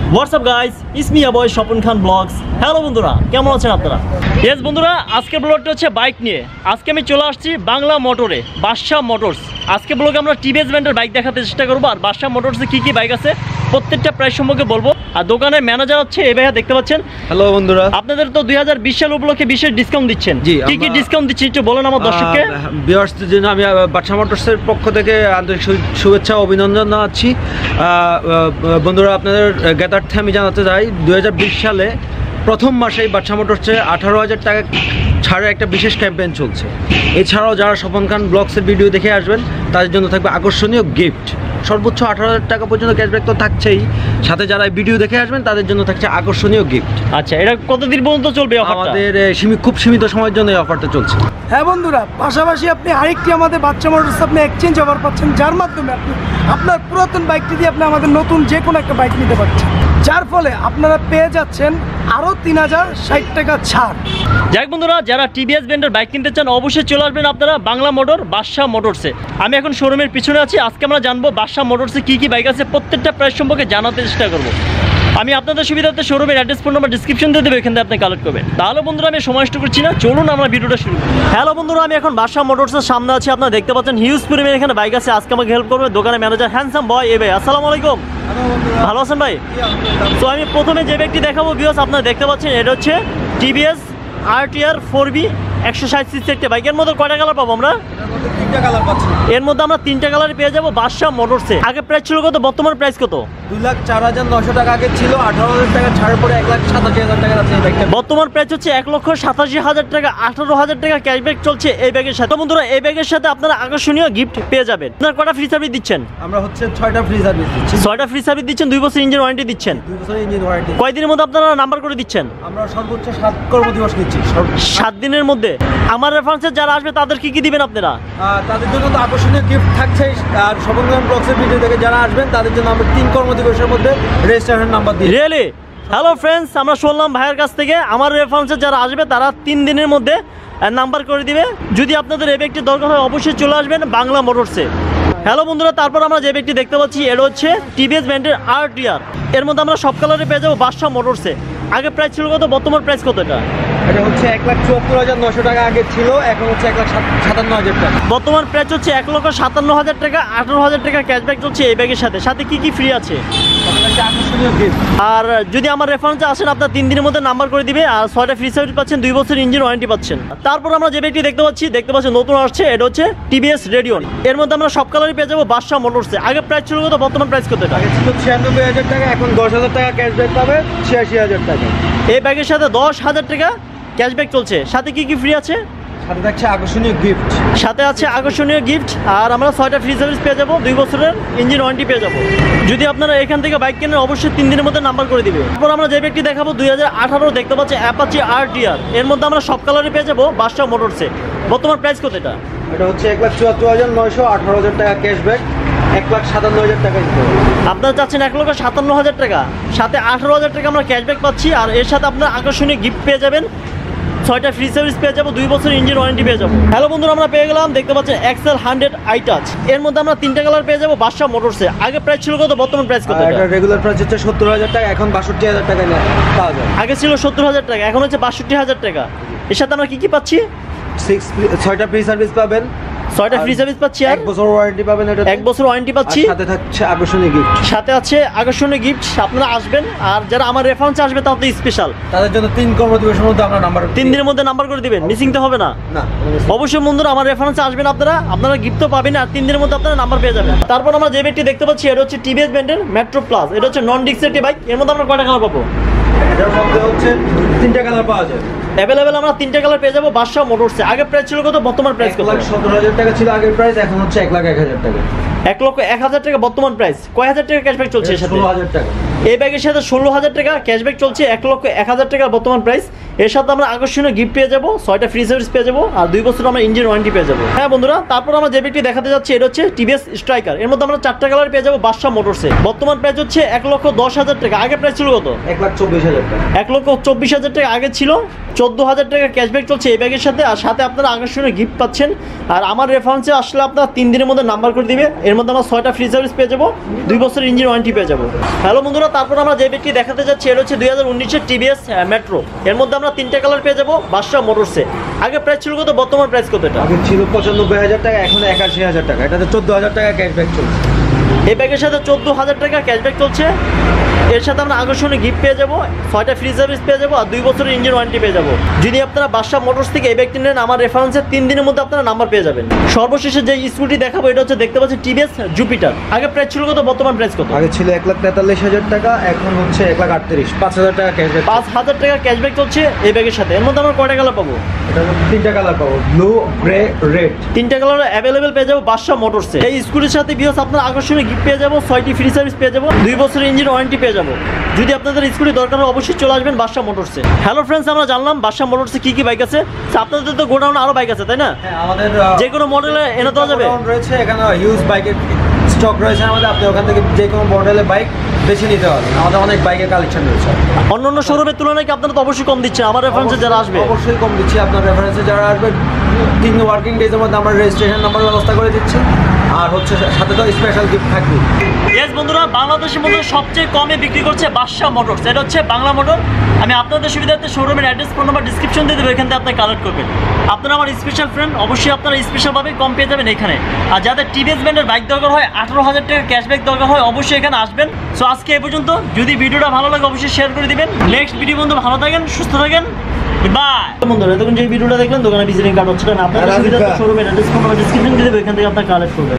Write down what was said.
WhatsApp guys, it's me boy Swapan Khan vlogs. Hello বন্ধুরা, কেমন আছেন আপনারা? ইয়েস বন্ধুরা, আজকের ব্লগটা হচ্ছে বাইক নিয়ে। আজকে আমি চলে আসছি বাংলা মোটরে, বাদশাহ মোটরস। আজকে ব্লগে আমরা টিভিএস ব্র্যান্ডের বাইক দেখাতে চেষ্টা করবো, আর বাদশাহ মোটরসে কী কী বাইক আছে প্রত্যেকটা প্রাইস সম্পর্কে বলবো। আর দোকানের ম্যানেজার হচ্ছে এই ভাইয়া, দেখতে পাচ্ছেন। হ্যালো বন্ধুরা, আপনাদের তো 2020 সাল উপলক্ষে বিশেষ ডিসকাউন্ট দিচ্ছেন। কি কি ডিসকাউন্ট দিচ্ছেন একটু বলেন আমার দর্শককে। ভিউয়ার্সদের জন্য আমি বাদশাহ মোটরসের পক্ষ থেকে আন্তরিক শুভেচ্ছা ও অভিনন্দন জানাচ্ছি। বন্ধুরা, আপনাদের জ্ঞাতার্থে আমি জানাতে চাই 2020 সালে প্রথম মাসেই বাদশাহ মোটরসে 18,000 টাকা ছাড়ের একটা বিশেষ ক্যাম্পেইন চলছে। এছাড়াও যারা স্বপন খান ব্লগসের ভিডিও দেখে আসবেন তাদের জন্য থাকবে আকর্ষণীয় গিফট। সর্বোচ্চ 18,000 টাকা পর্যন্ত ক্যাশব্যাক তো থাকছেই, সাথে যারা ভিডিও দেখে আসবেন তাদের জন্য থাকছে আকর্ষণীয় গিফট। আচ্ছা, এটা কতদিন পর্যন্ত চলবে অফারটা? আমাদের খুব সীমিত সময়ের জন্য এই অফারটা চলছে। হ্যাঁ বন্ধুরা, পাশাপাশি আপনি আরেকটি আমাদের বাদশাহ মোটরস আপনি এক্সচেঞ্জ অফার পাচ্ছেন, যার মাধ্যমে আপনি আপনার পুরাতন বাইকটি দিয়ে আপনি আমাদের নতুন যে কোনো একটা বাইক নিতে পারছেন, যার ফলে আপনারা পেয়ে যাচ্ছেন আরও 3,060 টাকা ছাড়। যাই বন্ধুরা, যারা টিভিএস ব্র্যান্ডের বাইক কিনতে চান অবশ্যই চলে আসবেন আপনারা বাংলা মোটর বাদশাহ মোটরসে। আমি এখন শোরুমের পিছনে আছি। আজকে আমরা জানবো বাদশাহ মোটরসে কী কী বাইক আছে, প্রত্যেকটা প্রাইস সম্পর্কে জানাতে চেষ্টা করবো। আমি আপনাদের সুবিধার্থে শোরুমের অ্যাড্রেস ফোন নাম্বার ডিসক্রিপশন দিয়ে দেবো, এখান থেকে আপনি কালেক্ট করবেন। তাহলে বন্ধুরা, আমি সময় নষ্ট করছি না, চলুন আমরা ভিডিওটা শুরু করি। হ্যালো বন্ধুরা, আমি এখন বাদশাহ মোটরসের সামনে আছি। আপনারা দেখতে পাচ্ছেন হিউজ পরিমাণে এখানে বাইক আছে। আজকে আমাকে হেল্প করবে দোকানের ম্যানেজার হ্যান্ডসাম বয় এ ভাই। আসসালামু আলাইকুম। ভালো আছেন ভাই? তো আমি প্রথমে যে বাইকটি দেখাবো ভিউয়ার্স, আপনারা দেখতে পাচ্ছেন এটা হচ্ছে টিভিএস RTR 4B 160 সিসি একটা বাইকের মধ্যে কয়টা কালার পাবো আমরা? এর মধ্যে আমরা 3টা কালার পেয়ে যাবো বাদশাহ মোটরসে। আগে প্রাইস ছিল কত, বর্তমান প্রাইস কত? 2,04,900 টাকা আগে ছিল, 18,000 টাকা ছাড়ের পরে 1,87,000 টাকা আছে এই ব্যাগটা। বর্তমান প্রাইস হচ্ছে 1,87,000 টাকা, 18,000 টাকা ক্যাশব্যাক চলছে এই ব্যাগের সাথে। বন্ধুরা, এই ব্যাগের সাথে আপনারা আকর্ষণীয় গিফট পেয়ে যাবেন। আপনারা কয়টা ফ্রি সার্ভিস দিচ্ছেন? আমরা হচ্ছে 6টা ফ্রি সার্ভিস দিচ্ছি। 6টা ফ্রি সার্ভিস দিচ্ছেন, 2 বছর ইঞ্জিন ওয়ারেন্টি দিচ্ছেন। 2 বছর ইঞ্জিন ওয়ারেন্টি। কয়দিনের মধ্যে আপনারা নাম্বার করে দিচ্ছেন? আমরা সর্বোচ্চ 7 কর্মদিবস নিচ্ছি। 7 দিনের মধ্যে। আমার রেফারেন্সে যারা আসবে তাদের কি কি দিবেন আপনারা? তাদের জন্য তো আকর্ষণীয় গিফট থাকছে। আর স্বপন খান ব্লগসের ভিডিও থেকে যারা আসবেন তাদের জন্য আমরা 3 কর্মদিবসের মধ্যে রেজিস্ট্রেশন নাম্বার দিই। রিয়েলি? হ্যালো ফ্রেন্ডস, আমরা শুনলাম ভাইয়ের কাছ থেকে আমার রেফারেন্সে যারা আসবে তারা 3 দিনের মধ্যে নাম্বার করে দিবে। যদি আপনাদের এই ব্যক্তি দরকার হয় অবশ্যই চলে আসবেন বাংলা মোটরসে। হ্যালো বন্ধুরা, তারপর আমরা যে ব্যক্তি দেখতে পাচ্ছি এটা হচ্ছে টিভিএস ব্র্যান্ডের RTR। এর মধ্যে আমরা সব কালারে পেয়ে যাবো বাদশাহ মোটরসে। আগে প্রাইস ছিল কত, বর্তমান প্রাইস কত? এটা হচ্ছে 1,74,900 টাকা আগে ছিল, এখন হচ্ছে 1,57,000 টাকা। বর্তমান প্রাইস হচ্ছে 1,57,000 টাকা, 18,000 টাকা ক্যাশব্যাক চলছে এই ব্যাগের সাথে। সাথে কি কি ফ্রি আছে? আকর্ষণীয় গিফট। আর যদি আমার রেফারেন্সে আসেন আপনার 3 দিনের মধ্যে নাম্বার করে দিবে, আর 6টা ফ্রি সার্ভিস পাচ্ছেন, 2 বছর ইঞ্জিন ওয়ারেন্টি পাচ্ছেন। তারপর আমরা যে ব্যক্তি দেখতে পাচ্ছি নতুন আসছে, এটা হচ্ছে টিভিএস রেডিয়ন। এর মধ্যে আমরা সব কালারই পেয়ে যাবো বাদশাহ মোটরসে। আগে প্রাইস ছিল কত, বর্তমান প্রাইস কত? আগে ছিল 96,000 টাকা, এখন 10,000 টাকা ক্যাশব্যাক পাবে, 86,000 টাকা। এই ব্যাগের সাথে 10,000 টাকা ক্যাশব্যাক চলছে। সাথে কি কি ফ্রি আছে? সাথে থাকছে আকর্ষণীয় গিফট। সাথে আছে আকর্ষণীয় গিফট, আর আমরা 6টা ফ্রি সার্ভিস পেয়ে যাবো, 2 বছরের ইঞ্জিন ওয়ারেন্টি পেয়ে যাবো। যদি আপনারা এখান থেকে বাইক কেনেন অবশ্যই 3 দিনের মধ্যে নাম্বার করে দিবে। তারপর আমরা যে ব্যক্তি দেখাবো 2018 দেখতে পাচ্ছি অ্যাপাচি RTR। এর মধ্যে আমরা সব কালারই পেয়ে যাবো বাদশাহ মোটরসে। বর্তমান প্রাইস কত এটা? এটা হচ্ছে 1,74,900, 18,000 টাকা ক্যাশব্যাক, 1,57,000 টাকা দিতে হবে। আপনারা চাচ্ছেন 1,57,000 টাকা, সাথে 18,000 টাকা আমরা ক্যাশব্যাক পাচ্ছি, আর এর সাথে আপনারা আকর্ষণীয় গিফট পেয়ে যাবেন, 6টা ফ্রি সার্ভিস পেয়ে যাবো, 2 বছর ইঞ্জিন ওয়ারেন্টি পেয়ে যাবো। হ্যালো বন্ধুরা, আমরা পেয়ে গেলাম দেখতে পাচ্ছেন এক্সেল 100 আইটাচ। এর মধ্যে আমরা 3টা কালার পেয়ে যাবো বাদশাহ মোটরসে। আগে প্রাইস ছিল কত, বর্তমান প্রাইস কত? এটা রেগুলার প্রাইস হচ্ছে 70,000 টাকা, এখন 62,000 টাকা পাওয়া যায়। আগে ছিল 70,000 টাকা, এখন হচ্ছে 62,000 টাকা। এর সাথে আমরা কি কি পাচ্ছি? 6টা ফ্রি সার্ভিস পাবেন, 6টা ফ্রি সার্ভিস পাচ্ছি, আর 1 বছর ওয়ারেন্টি পাবেন। এটা 1 বছর ওয়ারেন্টি পাচ্ছি, সাথে থাকছে আকর্ষণীয় গিফট। সাথে আছে আকর্ষণীয় গিফট। আপনারা আসবেন, আর যারা আমার রেফারেন্সে আসবে তাদের স্পেশাল, তাদের জন্য 3 কর্মদিবসের মধ্যে আমরা নাম্বার 3 দিনের মধ্যে নাম্বার করে দিবেন, মিসিং তো হবে না। না, অবশ্যই বন্ধুরা আমার রেফারেন্সে আসবেন, আপনারা গিফট তো পাবেন, আর 3 দিনের মধ্যে আপনারা নাম্বার পেয়ে যাবেন। তারপর আমরা যে বাইকটি দেখতে পাচ্ছি এটা হচ্ছে টিভিএস ব্র্যান্ডের মেট্রো প্লাস। এটা হচ্ছে নন ডিস্ক একটি বাইক। এর মধ্যে আমরা কয়টা কালার পাবো? এটার মধ্যে হচ্ছে 3টা কালার পাওয়া যায়। অ্যাভেলেবেল আমরা 3টা কালার পেয়ে যাবো বাদশাহ মোটরসে। আগে প্রাইস ছিল কত, বর্তমান প্রাইস কত? 1,17,000 টাকা ছিল আগের প্রাইস, এখন হচ্ছে 1,01,000 টাকা। 1,01,000 টাকা বর্তমান প্রাইস। কয় হাজার টাকা ক্যাশব্যাক চলছে এর সাথে? 16,000 টাকা। এই ব্যাগের সাথে 16,000 টাকা ক্যাশব্যাক চলছে, 1,01,000 টাকা বর্তমান প্রাইস। এর সাথে আমরা আকর্ষণীয় গিফট পেয়ে যাবো, 6টা ফ্রি সার্ভিস পেয়ে যাবো, আর 2 বছর আমরা ইঞ্জিন ওয়ারেন্টি পেয়ে যাবো। হ্যাঁ বন্ধুরা, তারপর আমরা যে বাইকটি দেখাতে যাচ্ছি এটা হচ্ছে টিভিএস স্ট্রাইকার। এর মধ্যে আমরা 4টা কালার পেয়ে যাবো বাদশা মোটরসে। বর্তমান প্রাইস হচ্ছে 1,10,000 টাকা। আগে প্রাইস ছিল কত? 1,24,000 টাকা। 1,24,000 টাকা আগে ছিল। 14,000 টাকা ক্যাশব্যাক চলছে এই ব্যাগের সাথে, আর সাথে আপনারা আকর্ষণীয় গিফট পাচ্ছেন। আর আমার রেফারেন্সে আসলে আপনারা 3 দিনের মধ্যে নাম্বার করে দিবে। এর মধ্যে আমরা 6টা ফ্রি সার্ভিস পেয়ে যাবো, 2 বছরের ইঞ্জিন ওয়ারেন্টি পেয়ে যাবো। হ্যালো বন্ধুরা, তারপর আমরা যে ব্যাগটি দেখাতে যাচ্ছি এটা হচ্ছে 2019-এর টিভিএস মেট্রো। এর মধ্যে আমরা 3টা কালার পেয়ে যাবো বাদশা মোটরসে। আগে প্রাইস ছিল কত, বর্তমান প্রাইস কত? এটা আগে ছিল 95,000 টাকা, এখন 81,000 টাকা। এটাতে 14,000 টাকা ক্যাশব্যাক চলছে। এই ব্যাগের সাথে 14,000 টাকা ক্যাশব্যাক চলছে। এর সাথে আমরা আকর্ষণীয় গিফট পেয়ে যাবো, 6টা ফ্রি সার্ভিস পেয়ে যাবো, আর 2 বছরের ইঞ্জিন ওয়ারেন্টি পেয়ে যাবো। যদি আপনারা বাদশা মোটরস থেকে এই ব্যাগটি নেন, আমার রেফারেন্সে 3 দিনের মধ্যে আপনারা নাম্বার পেয়ে যাবেন। সর্বশেষে যে স্কুটি দেখাবো এটা হচ্ছে দেখতে পাচ্ছি টিভিএস জুপিটার। আগে প্রাইস ছিল কত, বর্তমান প্রাইস কত? আগে ছিল 1,43,000 টাকা, এখন হচ্ছে 1,38,000। 5,000 টাকা ক্যাশব্যাক। 5,000 টাকা ক্যাশব্যাক চলছে এই ব্যাগের সাথে। এর মধ্যে আমরা কয়টা কালার পাবো? এটা 3টা কালার পাবো, ব্লু, গ্রে, রেড। 3টা কালার অ্যাভেলেবেল পেয়ে যাবো বাদশা মোটরসে। এই স্কুটির সাথে বিহস আপনার আকর্ষণীয় গিফট পেয়ে যাবো, 6টি ফ্রি সার্ভিস পেয়ে যাবো, 2 বছরের ইঞ্জিন ওয়ারেন্টি পেয়ে যাবো। যদি আপনাদের স্কুটি দরকার হয় অবশ্যই চলে আসবেন বাদশা মোটরসে। হ্যালো ফ্রেন্ডস, আমরা জানলাম বাদশা মোটরসে কি কি বাইক আছে। আপনাদের তো গোডাউনে আরো বাইক আছে তাই না? হ্যাঁ, আমাদের যে কোনো মডেলে এনে দেওয়া যাবে? রয়েছে এখানে হিউজ বাইকের স্টক রয়েছে আমাদের। আপনি ওখান থেকে যে কোনো মডেলের বাইক বেছে নিতে পারবেন। আমাদের অনেক বাইকের কালেকশন রয়েছে। অন্যান্য শোরুমের তুলনায় কি আপনারা তো অবশ্যই কম দিচ্ছেন আমার রেফারেন্সে যারা আসবে? অবশ্যই কম দিচ্ছি। আপনার রেফারেন্সে যারা আসবে 3 ওয়ার্কিং ডেজের মধ্যে আমরা রেজিস্ট্রেশন নাম্বার ব্যবস্থা করে দিচ্ছি, আর হচ্ছে সাথে তো স্পেশাল গিফট থাকবে। ইয়েস বন্ধুরা, বাংলাদেশের মধ্যে সবচেয়ে কমে বিক্রি করছে বাদশা মোটরস। এটা হচ্ছে বাংলা মোটর। আমি আপনাদের সুবিধার্থে শোরুমের অ্যাড্রেস, ফোন নাম্বার ডিসক্রিপশন দিয়ে দেবো, এখান থেকে আপনি কালেক্ট করবেন। আপনারা আমার স্পেশাল ফ্রেন্ড, অবশ্যই আপনারা স্পেশালভাবে কম পেয়ে যাবেন এখানে। আর যাদের টিভিএস ব্র্যান্ডের বাইক দরকার হয়, 18,000 টাকা ক্যাশব্যাক দরকার হয়, অবশ্যই এখানে আসবেন। সো আজকে এই পর্যন্ত। যদি ভিডিওটা ভালো লাগে অবশ্যই শেয়ার করে দিবেন। নেক্সট ভিডিও বন্ধু, ভালো থাকেন, সুস্থ থাকেন, বাই বন্ধুরা। এতক্ষণ যে ভিডিওটা দেখলেন দোকানে ভিজিটিং কার্ড হচ্ছে না, আপনাদের সুবিধার্থে শোরুমের অ্যাড্রেস, ফোন নাম্বার ডিসক্রিপশন দিয়ে দেবো, এখান থেকে আপনারা কালেক্ট করবেন।